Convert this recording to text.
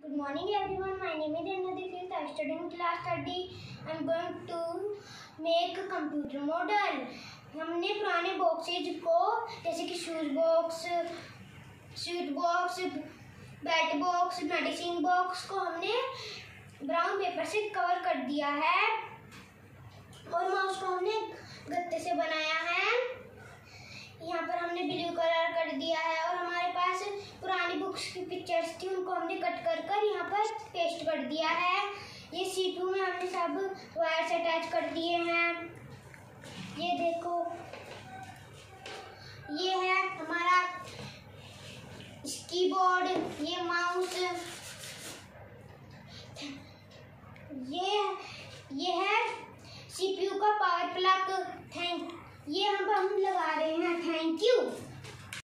Good morning everyone, my name is Anna. I study in class 30. I am going to make a computer model. हमने पुराने boxes को जैसे कि shoes box, sweet box, bat box, medicine box को हमने brown paper से cover कर दिया है और माउस को हमने गत्ते से बनाया है। यहाँ पर हमने ब्लू कलर कर दिया है और हमारे पास पुरानी बुक्स की पिक्चर्स थी, उनको हमने कट कर कर यहाँ पर पेस्ट कर दिया है। ये CPU में हमने सब वायर्स अटैच कर दिए हैं। ये देखो, ये है हमारा कीबोर्ड, ये माउस, ये है CPU का पावर प्लग। ये हम लगा रहे हैं। Thank you.